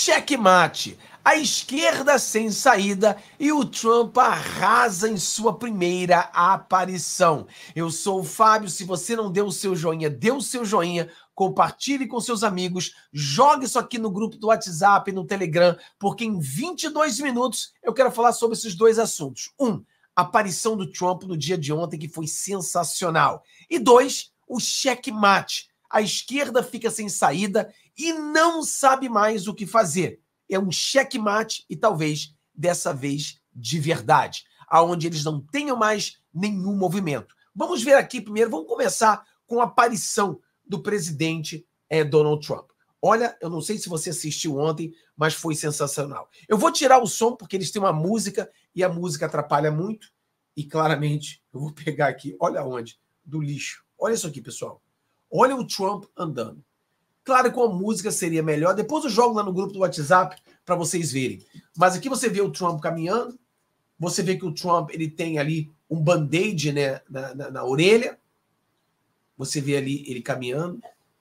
Checkmate. A esquerda sem saída e o Trump arrasa em sua primeira aparição. Eu sou o Fábio. Se você não deu o seu joinha, dê o seu joinha, compartilhe com seus amigos, jogue isso aqui no grupo do WhatsApp, no Telegram, porque em 22 minutos eu quero falar sobre esses dois assuntos. A aparição do Trump no dia de ontem, que foi sensacional. E 2, o checkmate. A esquerda fica sem saída e não sabe mais o que fazer. É um checkmate e talvez, dessa vez, de verdade, aonde eles não tenham mais nenhum movimento. Vamos ver aqui primeiro, vamos começar com a aparição do presidente Donald Trump. Olha, eu não sei se você assistiu ontem, mas foi sensacional. Eu vou tirar o som porque eles têm uma música e a música atrapalha muito. E claramente, eu vou pegar aqui, olha onde, do lixo. Olha isso aqui, pessoal. Olha o Trump andando. Claro que a música seria melhor. Depois eu jogo lá no grupo do WhatsApp para vocês verem. Mas aqui você vê o Trump caminhando. Você vê que o Trump ele tem ali um band-aid, né, na orelha. Você vê ali ele caminhando.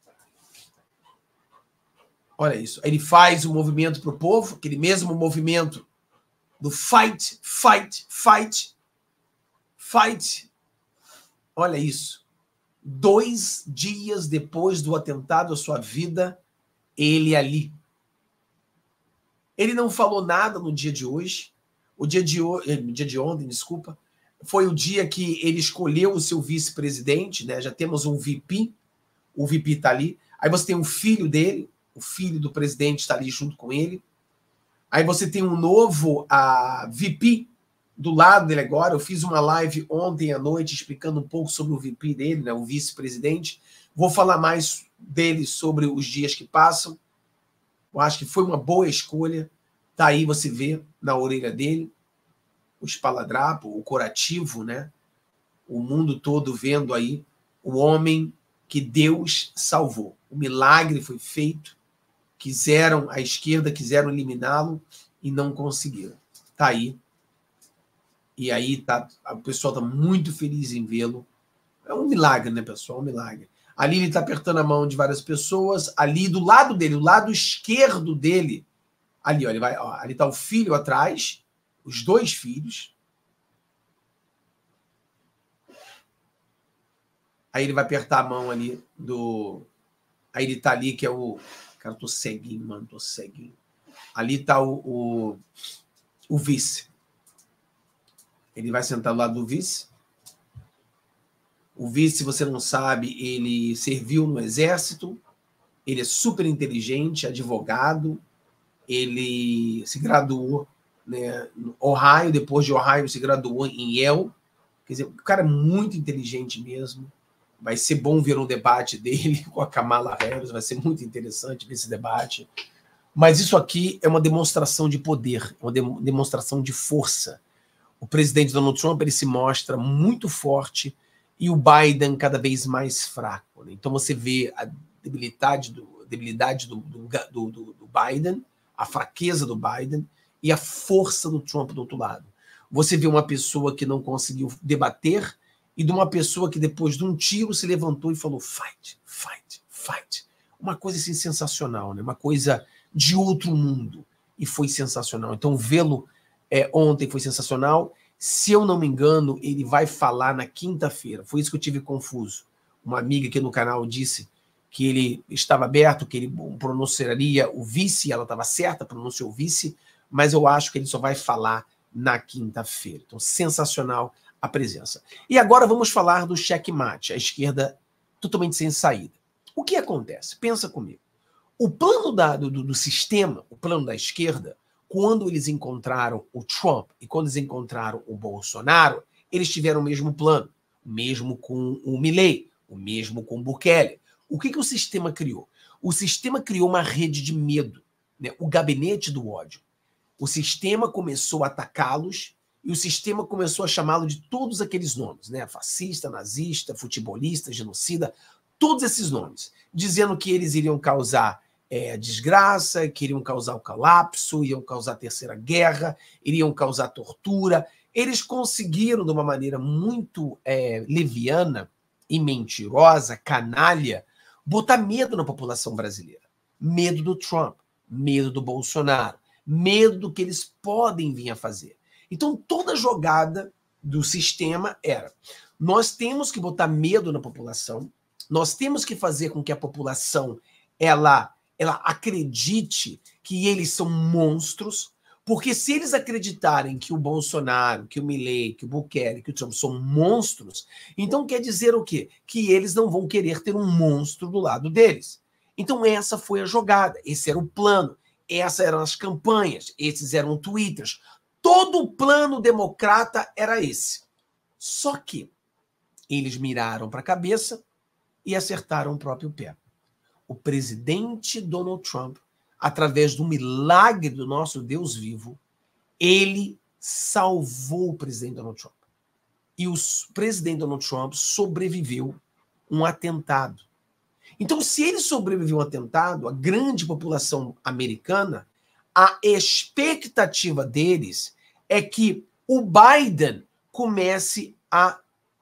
Olha isso. Ele faz o movimento para o povo, aquele mesmo movimento do fight, fight, fight, fight. Olha isso. 2 dias depois do atentado à sua vida, ele ali. Ele não falou nada no dia de hoje. No dia de ontem, desculpa. Foi o dia que ele escolheu o seu vice-presidente, né? Já temos um VP. O VP está ali. Aí você tem um filho dele. O filho do presidente está ali junto com ele. Aí você tem um novo VP do lado dele agora. Eu fiz uma live ontem à noite explicando um pouco sobre o VP dele, né, o vice-presidente. Vou falar mais dele sobre os dias que passam. Eu acho que foi uma boa escolha. Tá aí, você vê na orelha dele o espaladrapo, o curativo, né? O mundo todo vendo aí o homem que Deus salvou. O milagre foi feito. A esquerda quiseram eliminá-lo e não conseguiram. Tá aí. E aí o pessoal está muito feliz em vê-lo. É um milagre, né, pessoal? Um milagre. Ali ele está apertando a mão de várias pessoas. Ali do lado dele, do lado esquerdo dele, ali, ó, ali está o filho atrás, os 2 filhos. Aí ele vai apertar a mão ali do... Aí ele está ali, que é o... Cara, eu tô ceguinho, mano, tô ceguinho. Ali está o vice. Ele vai sentar do lado do vice. O vice, se você não sabe, ele serviu no exército. Ele é super inteligente, advogado. Ele se graduou, né, no Ohio. Depois de Ohio, se graduou em Yale. Quer dizer, o cara é muito inteligente mesmo. Vai ser bom ver um debate dele com a Kamala Harris. Vai ser muito interessante ver esse debate. Mas isso aqui é uma demonstração de poder, uma demonstração de força. O presidente Donald Trump ele se mostra muito forte e o Biden cada vez mais fraco, né? Então você vê a debilidade do Biden, a fraqueza do Biden e a força do Trump do outro lado. Você vê uma pessoa que não conseguiu debater e de uma pessoa que depois de um tiro se levantou e falou fight, fight, fight. Uma coisa assim sensacional, né? Uma coisa de outro mundo. E foi sensacional. Então vê-lo ontem foi sensacional. Se eu não me engano, ele vai falar na quinta-feira. Foi isso que eu tive confuso. Uma amiga aqui no canal disse que ele estava aberto, que ele pronunciaria o vice, ela estava certa, pronunciou o vice, mas eu acho que ele só vai falar na quinta-feira. Então, sensacional a presença. E agora vamos falar do checkmate, a esquerda totalmente sem saída. O que acontece? Pensa comigo. O plano do sistema, o plano da esquerda, quando eles encontraram o Trump e quando eles encontraram o Bolsonaro, eles tiveram o mesmo plano, o mesmo com o Milei, o mesmo com o Bukele. O que o sistema criou? O sistema criou uma rede de medo, né? O gabinete do ódio. O sistema começou a atacá-los e o sistema começou a chamá-lo de todos aqueles nomes, né? Fascista, nazista, futebolista, genocida, todos esses nomes, dizendo que eles iriam causar desgraça, que iriam causar o colapso, iriam causar a terceira guerra, iriam causar tortura. Eles conseguiram, de uma maneira muito leviana e mentirosa, canalha, botar medo na população brasileira. Medo do Trump. medo do Bolsonaro, medo do que eles podem vir a fazer. Então, toda a jogada do sistema era: nós temos que botar medo na população, nós temos que fazer com que a população ela acredite que eles são monstros, porque se eles acreditarem que o Bolsonaro, que o Milei, que o Bukele, que o Trump são monstros, então quer dizer o quê? Que eles não vão querer ter um monstro do lado deles. Então essa foi a jogada, esse era o plano, essas eram as campanhas, esses eram twitters. Todo o plano democrata era esse. Só que eles miraram para a cabeça e acertaram o próprio pé. O presidente Donald Trump, através do milagre do nosso Deus vivo, ele salvou o presidente Donald Trump. E o presidente Donald Trump sobreviveu um atentado. Então, se ele sobreviveu a um atentado, a grande população americana, a expectativa deles é que o Biden comece a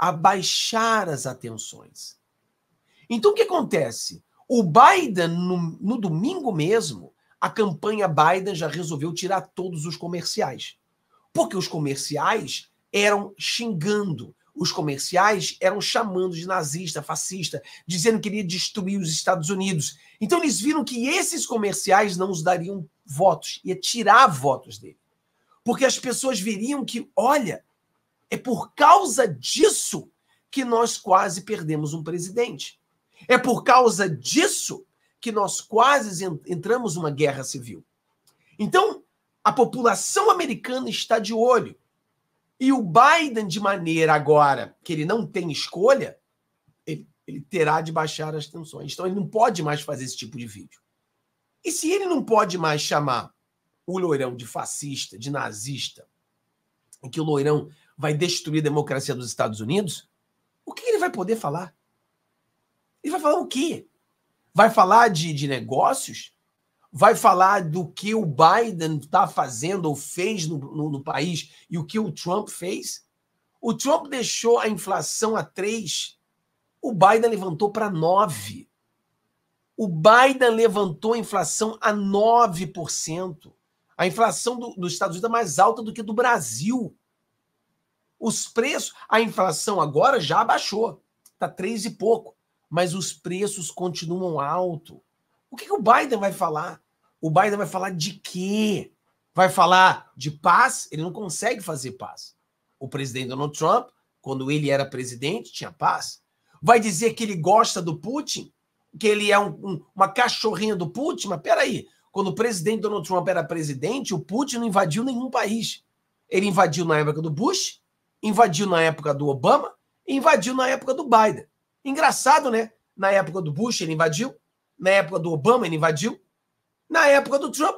baixar as atenções. Então, o que acontece? O Biden, no domingo mesmo, a campanha Biden já resolveu tirar todos os comerciais. Porque os comerciais eram xingando, os comerciais eram chamando de nazista, fascista, dizendo que iria destruir os Estados Unidos. Então eles viram que esses comerciais não os dariam votos, ia tirar votos dele. Porque as pessoas veriam que, olha, é por causa disso que nós quase perdemos um presidente. É por causa disso que nós quase entramos numa guerra civil. Então, a população americana está de olho. E o Biden, de maneira agora que ele não tem escolha, ele terá de baixar as tensões. Então, ele não pode mais fazer esse tipo de vídeo. E se ele não pode mais chamar o loirão de fascista, de nazista, e que o loirão vai destruir a democracia dos Estados Unidos, o que ele vai poder falar? Ele vai falar o quê? Vai falar de negócios? Vai falar do que o Biden está fazendo ou fez no país e o que o Trump fez? O Trump deixou a inflação a 3%, o Biden levantou para 9%. O Biden levantou a inflação a 9%. A inflação dos Estados Unidos é mais alta do que do Brasil. Os preços, a inflação agora já abaixou, está 3 e pouco, mas os preços continuam altos. O que o Biden vai falar? O Biden vai falar de quê? Vai falar de paz? Ele não consegue fazer paz. O presidente Donald Trump, quando ele era presidente, tinha paz. Vai dizer que ele gosta do Putin? Que ele é uma cachorrinha do Putin? Mas peraí, quando o presidente Donald Trump era presidente, o Putin não invadiu nenhum país. Ele invadiu na época do Bush, invadiu na época do Obama e invadiu na época do Biden. Engraçado, né? Na época do Bush ele invadiu, na época do Obama ele invadiu, na época do Trump,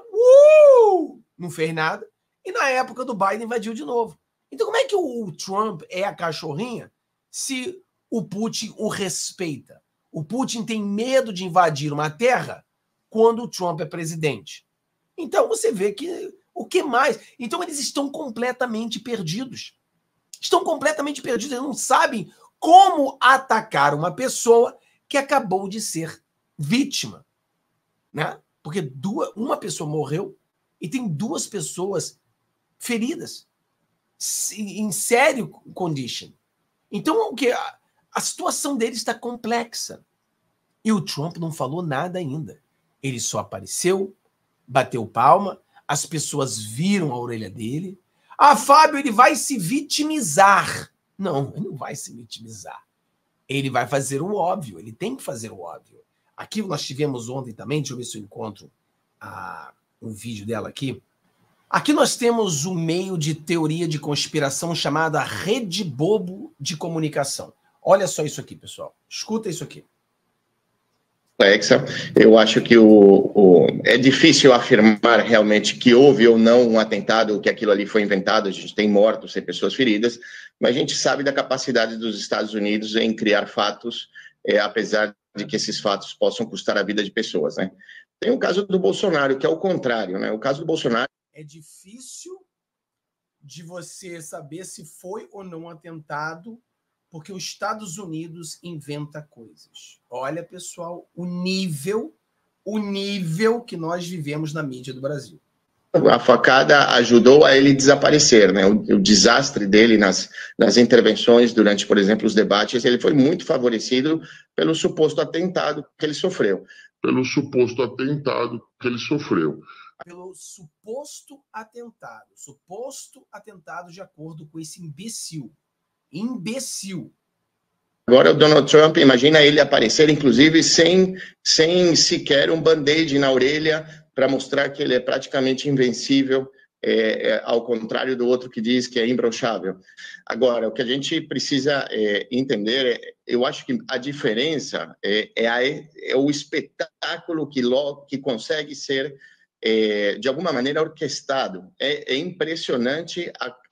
não fez nada, e na época do Biden invadiu de novo. Então como é que o Trump é a cachorrinha se o Putin o respeita? O Putin tem medo de invadir uma terra quando o Trump é presidente. Então você vê que o que mais? Então eles estão completamente perdidos. Estão completamente perdidos, eles não sabem como atacar uma pessoa que acabou de ser vítima, né? Porque uma pessoa morreu e tem 2 pessoas feridas em sério condition. Então, a situação dele está complexa. E o Trump não falou nada ainda. Ele só apareceu, bateu palma, as pessoas viram a orelha dele. Ah, Fábio, ele vai se vitimizar. Não, ele não vai se vitimizar. Ele vai fazer o óbvio, ele tem que fazer o óbvio. Aqui nós tivemos ontem também, deixa eu ver se eu encontro um vídeo dela aqui. Aqui nós temos um meio de teoria de conspiração chamada Rede Bobo de Comunicação. Olha só isso aqui, pessoal. Escuta isso aqui. Complexa. Eu acho que é difícil afirmar realmente que houve ou não um atentado, que aquilo ali foi inventado. A gente tem mortos, tem pessoas feridas, mas a gente sabe da capacidade dos Estados Unidos em criar fatos, apesar de que esses fatos possam custar a vida de pessoas, né? Tem o caso do Bolsonaro, que é o contrário, né? O caso do Bolsonaro... É difícil de você saber se foi ou não um atentado, porque os Estados Unidos inventa coisas. Olha, pessoal, o nível o nível que nós vivemos na mídia do Brasil. A facada ajudou a ele desaparecer, né? O desastre dele nas intervenções durante, por exemplo, os debates, ele foi muito favorecido pelo suposto atentado que ele sofreu. Pelo suposto atentado de acordo com esse imbecil. Agora o Donald Trump, imagina ele aparecer, inclusive, sem sequer um band-aid na orelha, para mostrar que ele é praticamente invencível, ao contrário do outro que diz que é imbrochável. Agora, o que a gente precisa entender, eu acho que a diferença é o espetáculo que consegue ser, de alguma maneira, orquestrado. É impressionante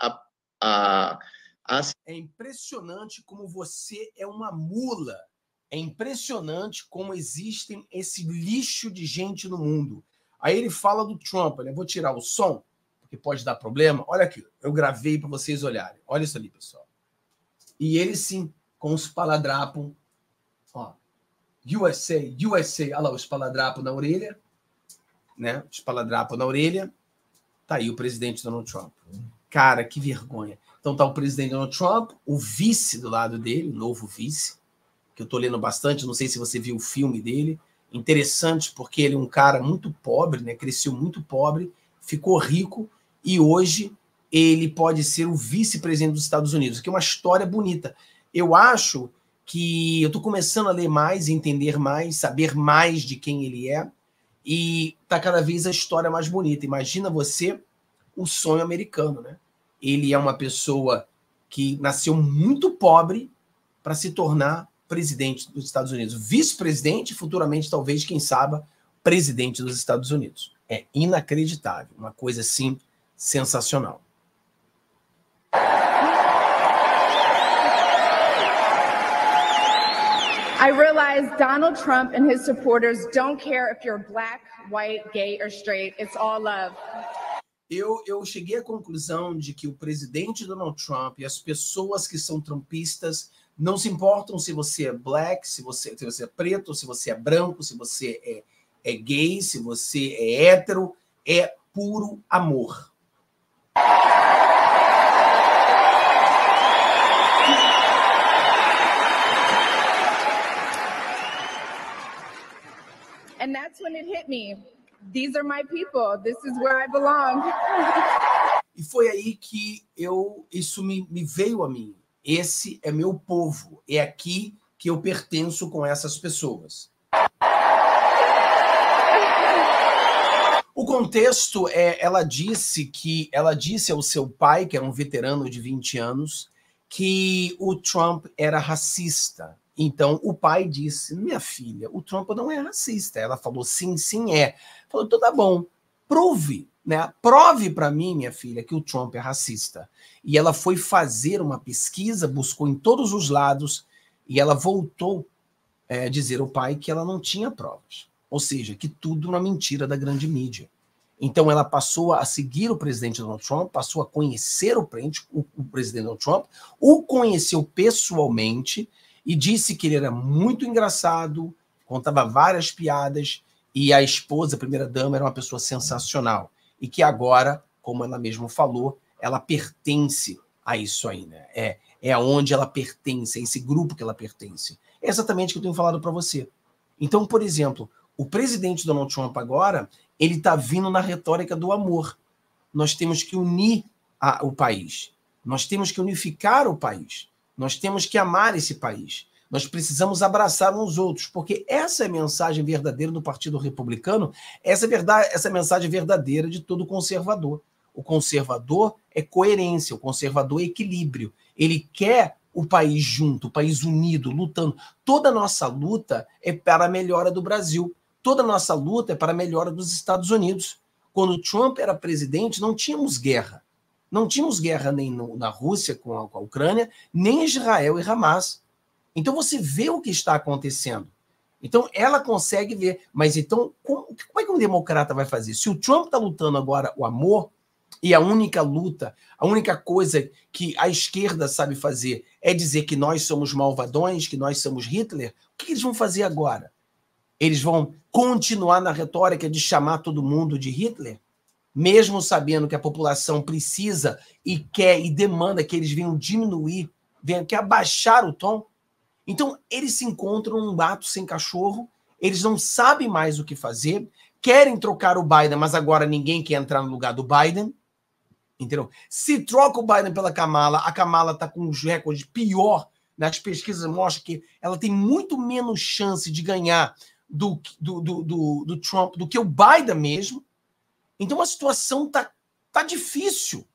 É impressionante como você é uma mula. É impressionante como existem esse lixo de gente no mundo. Aí ele fala do Trump, né? Vou tirar o som, porque pode dar problema. Olha aqui, eu gravei para vocês olharem. Olha isso ali, pessoal. E ele sim, com os espaladrapos. Ó, USA. Olha lá o espaladrapo na orelha. Né? Espaladrapo na orelha. Tá aí o presidente Donald Trump. Cara, que vergonha. Então tá o presidente Donald Trump, o vice do lado dele, o novo vice, que eu tô lendo bastante, não sei se você viu o filme dele. Interessante, porque ele é um cara muito pobre, né? Cresceu muito pobre, ficou rico e hoje ele pode ser o vice-presidente dos Estados Unidos, que é uma história bonita. Eu acho que eu estou começando a ler mais, entender mais, saber mais de quem ele é, e tá cada vez a história mais bonita. Imagina você o sonho americano, né? Ele é uma pessoa que nasceu muito pobre para se tornar presidente dos Estados Unidos, vice-presidente, futuramente, talvez, quem sabe, presidente dos Estados Unidos. É inacreditável, uma coisa assim sensacional. I realize Donald Trump and his supporters don't care if you're black, white, gay or straight. It's all love. Eu cheguei à conclusão de que o presidente Donald Trump e as pessoas que são trumpistas não se importam se você é black, se você é preto, se você é branco, se você é gay, se você é hétero, é puro amor. And that's when it hit me. These are my people. This is where I belong. E foi aí que isso me veio a mim. Esse é meu povo. É aqui que eu pertenço com essas pessoas. O contexto ela disse ao seu pai, que era um veterano de 20 anos, que o Trump era racista. Então, o pai disse, minha filha, o Trump não é racista. Ela falou, sim, é. Falou, então tá bom, prove, né? Prove para mim, minha filha, que o Trump é racista. E ela foi fazer uma pesquisa, buscou em todos os lados, e ela voltou a dizer ao pai que ela não tinha provas. Ou seja, que tudo uma mentira da grande mídia. Então, ela passou a seguir o presidente Donald Trump, passou a conhecer o presidente Donald Trump, o conheceu pessoalmente, e disse que ele era muito engraçado, contava várias piadas, e a esposa, a primeira-dama, era uma pessoa sensacional. E que agora, como ela mesma falou, ela pertence a isso aí, né? É aonde ela pertence, é esse grupo que ela pertence. É exatamente o que eu tenho falado para você. Então, por exemplo, o presidente Donald Trump agora, ele está vindo na retórica do amor. Nós temos que unir o país. Nós temos que unificar o país. Nós temos que amar esse país. Nós precisamos abraçar uns outros, porque essa é a mensagem verdadeira do Partido Republicano, essa é a mensagem verdadeira de todo conservador. O conservador é coerência, o conservador é equilíbrio. Ele quer o país junto, o país unido, lutando. Toda a nossa luta é para a melhora do Brasil. Toda a nossa luta é para a melhora dos Estados Unidos. Quando Trump era presidente, não tínhamos guerra. Não tínhamos guerra nem na Rússia com a Ucrânia, nem Israel e Hamas. Então você vê o que está acontecendo. Então ela consegue ver. Mas então, como é que um democrata vai fazer? Se o Trump está lutando agora o amor, e a única luta, a única coisa que a esquerda sabe fazer é dizer que nós somos malvadões, que nós somos Hitler, o que eles vão fazer agora? Eles vão continuar na retórica de chamar todo mundo de Hitler, mesmo sabendo que a população precisa e quer e demanda que eles venham diminuir, venham que abaixar o tom. Então, eles se encontram num gato sem cachorro, eles não sabem mais o que fazer, querem trocar o Biden, mas agora ninguém quer entrar no lugar do Biden, entendeu? Se troca o Biden pela Kamala, a Kamala está com um recorde pior, nas pesquisas mostra que ela tem muito menos chance de ganhar do Trump do que o Biden mesmo. Então a situação tá difícil.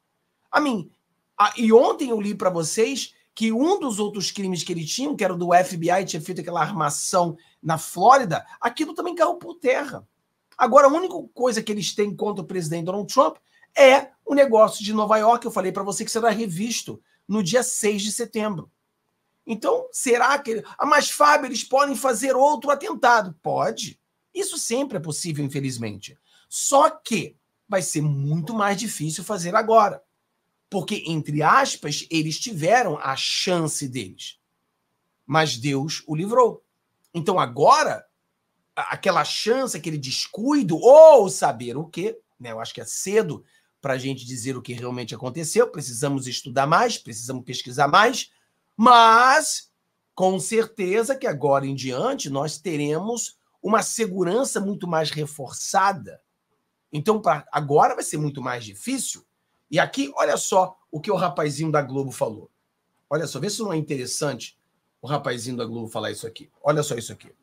E ontem eu li para vocês que um dos outros crimes que ele tinha, que era do FBI, tinha feito aquela armação na Flórida, aquilo também caiu por terra. Agora, a única coisa que eles têm contra o presidente Donald Trump é o negócio de Nova York, eu falei para você que será revisto no dia 6 de setembro. Então, será que... Mas, Fábio, eles podem fazer outro atentado? Pode. Isso sempre é possível, infelizmente. Só que vai ser muito mais difícil fazer agora. Porque, entre aspas, eles tiveram a chance deles. Mas Deus o livrou. Então, agora, aquela chance, aquele descuido, ou saber o quê, né? Eu acho que é cedo para a gente dizer o que realmente aconteceu, precisamos estudar mais, precisamos pesquisar mais, mas, com certeza que agora em diante nós teremos uma segurança muito mais reforçada. Então, agora vai ser muito mais difícil. E aqui, olha só o que o rapazinho da Globo falou. Olha só, vê se não é interessante o rapazinho da Globo falar isso aqui. Olha só isso aqui.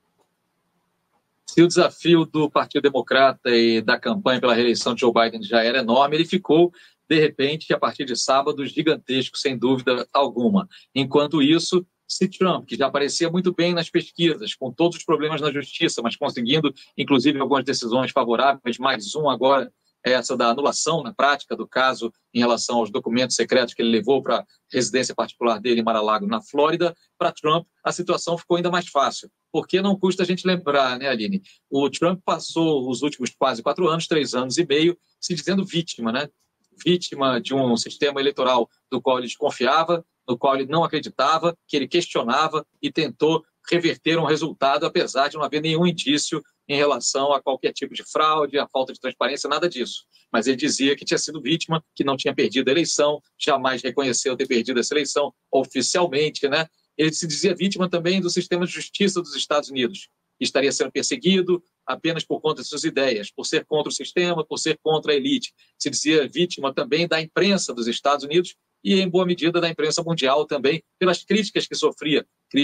Se o desafio do Partido Democrata e da campanha pela reeleição de Joe Biden já era enorme, ele ficou, de repente, a partir de sábado, gigantesco, sem dúvida alguma. Enquanto isso, se Trump, que já aparecia muito bem nas pesquisas, com todos os problemas na justiça, mas conseguindo, inclusive, algumas decisões favoráveis, mais um agora, essa da anulação, na prática, do caso em relação aos documentos secretos que ele levou para a residência particular dele em Mar-a-Lago, na Flórida, para Trump, a situação ficou ainda mais fácil. Porque não custa a gente lembrar, né, Aline? O Trump passou os últimos quase 4 anos, 3 anos e meio, se dizendo vítima, né? Vítima de um sistema eleitoral do qual ele desconfiava, no qual ele não acreditava, que ele questionava e tentou reverter um resultado, apesar de não haver nenhum indício em relação a qualquer tipo de fraude, a falta de transparência, nada disso. Mas ele dizia que tinha sido vítima, que não tinha perdido a eleição, jamais reconheceu ter perdido essa eleição oficialmente, né? Ele se dizia vítima também do sistema de justiça dos Estados Unidos. Estaria sendo perseguido apenas por conta de suas ideias, por ser contra o sistema, por ser contra a elite. Se dizia vítima também da imprensa dos Estados Unidos e, em boa medida, da imprensa mundial também, pelas críticas que sofria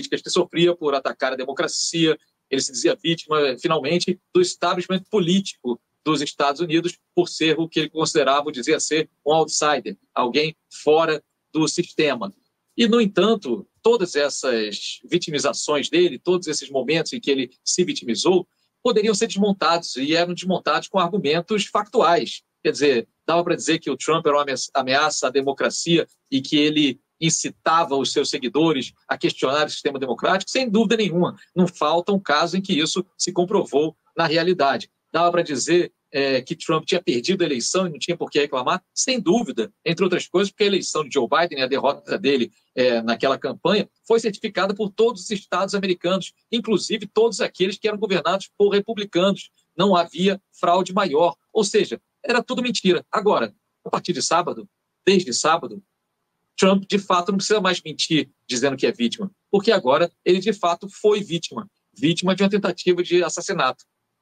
por atacar a democracia. Ele se dizia vítima, finalmente, do establishment político dos Estados Unidos por ser o que ele considerava, dizia ser um outsider, alguém fora do sistema. E, no entanto, todas essas vitimizações dele, todos esses momentos em que ele se vitimizou, poderiam ser desmontados, e eram desmontados com argumentos factuais. Quer dizer, dava para dizer que o Trump era uma ameaça à democracia e que ele incitava os seus seguidores a questionar o sistema democrático? Sem dúvida nenhuma. Não falta um caso em que isso se comprovou na realidade. Dava para dizer que Trump tinha perdido a eleição e não tinha por que reclamar? Sem dúvida. Entre outras coisas, porque a eleição de Joe Biden e a derrota dele naquela campanha foi certificada por todos os estados americanos, inclusive todos aqueles que eram governados por republicanos. Não havia fraude maior. Ou seja, era tudo mentira. Agora, a partir de sábado, desde sábado, Trump, de fato, não precisa mais mentir dizendo que é vítima, porque agora ele, de fato, foi vítima de uma tentativa de assassinato.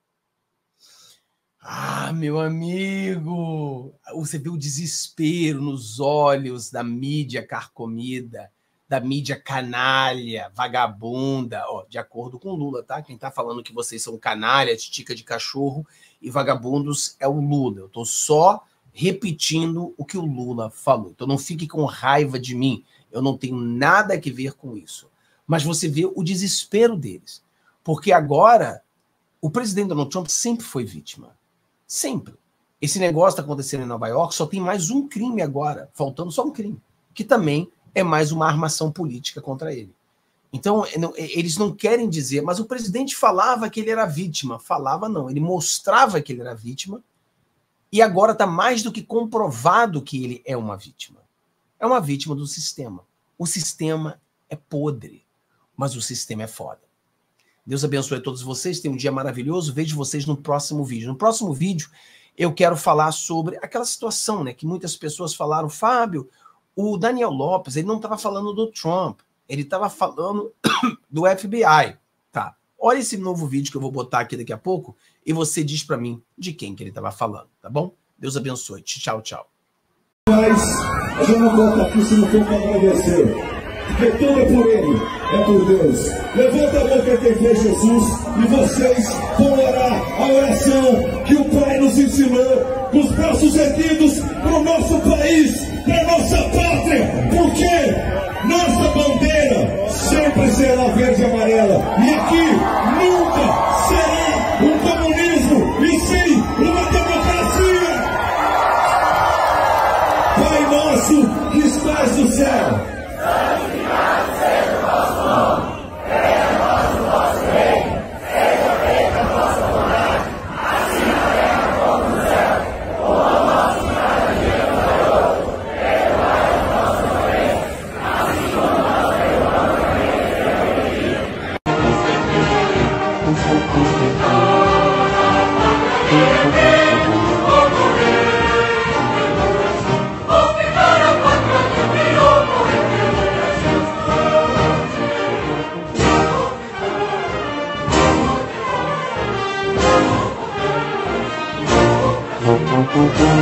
Ah, meu amigo, você vê o desespero nos olhos da mídia carcomida, da mídia canalha, vagabunda, de acordo com Lula, tá? Quem tá falando que vocês são canalha, titica de cachorro e vagabundos é o Lula. Eu tô só repetindo o que o Lula falou. Então não fique com raiva de mim. Eu não tenho nada a ver com isso. Mas você vê o desespero deles. Porque agora o presidente Donald Trump sempre foi vítima. Sempre. Esse negócio está acontecendo em Nova York, só tem mais um crime agora, faltando só um crime, que também é mais uma armação política contra ele. Então, eles não querem dizer, mas o presidente falava que ele era vítima. Falava não, ele mostrava que ele era vítima, e agora está mais do que comprovado que ele é uma vítima. É uma vítima do sistema. O sistema é podre, mas o sistema é foda. Deus abençoe a todos vocês, tenham um dia maravilhoso, vejo vocês no próximo vídeo. No próximo vídeo eu quero falar sobre aquela situação, né, que muitas pessoas falaram, Fábio, o Daniel Lopes, ele não estava falando do Trump, ele estava falando do FBI. Tá, olha esse novo vídeo que eu vou botar aqui daqui a pouco e você diz para mim de quem que ele estava falando, tá bom? Deus abençoe. Tchau, tchau. Mas a gente não volta aqui se não for para agradecer, porque tudo é por Ele, é por Deus. Levanta a mão quem tem fé em Jesus e vocês vão orar a oração que o Pai nos ensinou, com os braços erguidos para o nosso país, para a nossa pátria, porque nossa bandeira sempre será verde e amarela, e aqui nunca será um comunismo, e sim uma democracia. Pai nosso que estás no céu, santificado seja o vosso nome, venha a nós o vosso reino, seja feita a vossa vontade, assim na terra como no céu. O pão nosso de cada dia nos dai hoje, perdoai as nossas ofensas, assim como nós perdoamos também a quem nos